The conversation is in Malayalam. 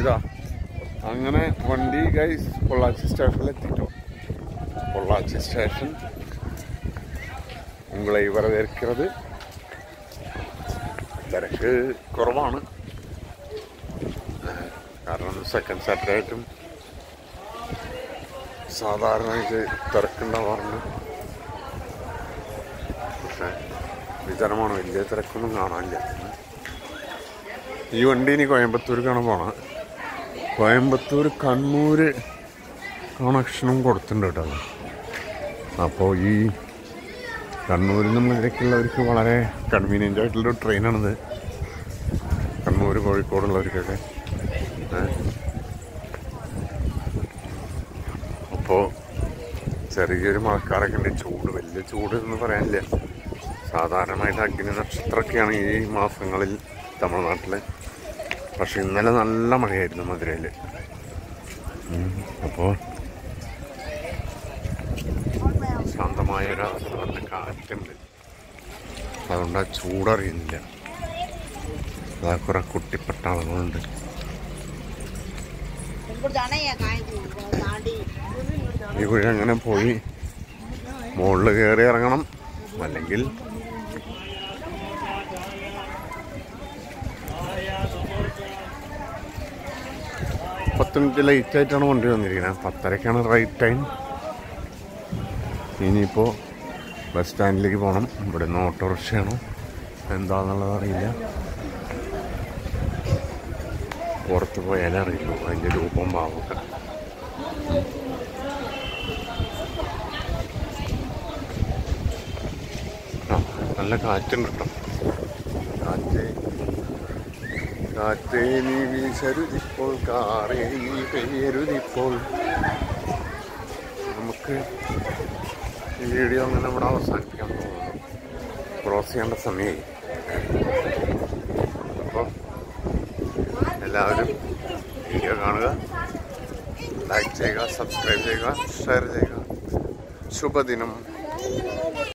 ഇതാ അങ്ങനെ വണ്ടി ഗൈസ് പൊള്ളാച്ചി സ്റ്റേഷനിലെത്തിട്ടോ. പൊള്ളാച്ചി സ്റ്റേഷൻ ഉങ്ങളെ വരവേൽക്കുന്നത്. തിരക്ക് കുറവാണ്, കാരണം സെക്കൻഡ് സാറ്റർഡേ ആയിട്ടും സാധാരണയായിട്ട് തിരക്കുണ്ടാവാറുണ്ട്. പക്ഷെ വിചാരമാണ്, വലിയ തിരക്കൊന്നും കാണാനില്ല. ഈ വണ്ടി ഇനി കോയമ്പത്തൂർക്കാണ് പോണത്. കോയമ്പത്തൂർ കണ്ണൂർ കണക്ഷനും കൊടുത്തിട്ടുണ്ട് കേട്ടോ. അപ്പോൾ ഈ കണ്ണൂരിൽ നിന്ന് ഇതിലേക്കുള്ളവർക്ക് വളരെ കൺവീനിയൻ്റ് ആയിട്ടുള്ളൊരു ട്രെയിനാണിത്. കണ്ണൂർ കോഴിക്കോടുള്ളവർക്കൊക്കെ. അപ്പോൾ ചെറിയൊരു മഴക്കാറൊക്കെ ഉണ്ട്. ചൂട്, വലിയ ചൂട് എന്ന് പറയാനില്ല. സാധാരണമായിട്ട് അഗ്നി നക്ഷത്രമൊക്കെയാണ് ഈ മാസങ്ങളിൽ തമിഴ്നാട്ടിൽ. പക്ഷെ ഇന്നലെ നല്ല മഴയായിരുന്നു മധുരയിൽ. അപ്പോൾ ശാന്തമായൊരവസ്ഥ, നല്ല കാറ്റുണ്ട്. അതുകൊണ്ട് ആ ചൂടറിയുന്നില്ല. അതാ കുറെ കുട്ടിപ്പട്ടാളങ്ങളുണ്ട്. ഈ കുഴി അങ്ങനെ പോയി മുകളിൽ കയറി ഇറങ്ങണം. അല്ലെങ്കിൽ 10 മിനിറ്റ് ലേറ്റ് ആയിട്ടാണ് വണ്ടി വന്നിരിക്കുന്നത്. 10:30ക്കാണ് റൈറ്റ് ടൈം. ഇനിയിപ്പോൾ ബസ് സ്റ്റാൻഡിലേക്ക് പോകണം. ഇവിടെ നിന്ന് ഓട്ടോറിക്ഷയാണോ എന്താണെന്നുള്ളത് അറിയില്ല. പുറത്ത് പോയാലേ അറിയുള്ളൂ അതിൻ്റെ രൂപം ഭാവമൊക്കെ. നല്ല കാറ്റുണ്ട് കേട്ടോ. കാറ്റേ നീ വീശരുതിപ്പോൾ, കാറേ നീ പെയ്യരുതിപ്പോൾ. നമുക്ക് ഈ വീഡിയോ അങ്ങനെ ഇവിടെ അവസാനിപ്പിക്കാൻ തോന്നുന്നു. ക്രോസ് ചെയ്യേണ്ട സമയമായി. അപ്പോൾ എല്ലാവരും വീഡിയോ കാണുക, ലൈക്ക് ചെയ്യുക, സബ്സ്ക്രൈബ് ചെയ്യുക, ഷെയർ ചെയ്യുക. ശുഭദിനം.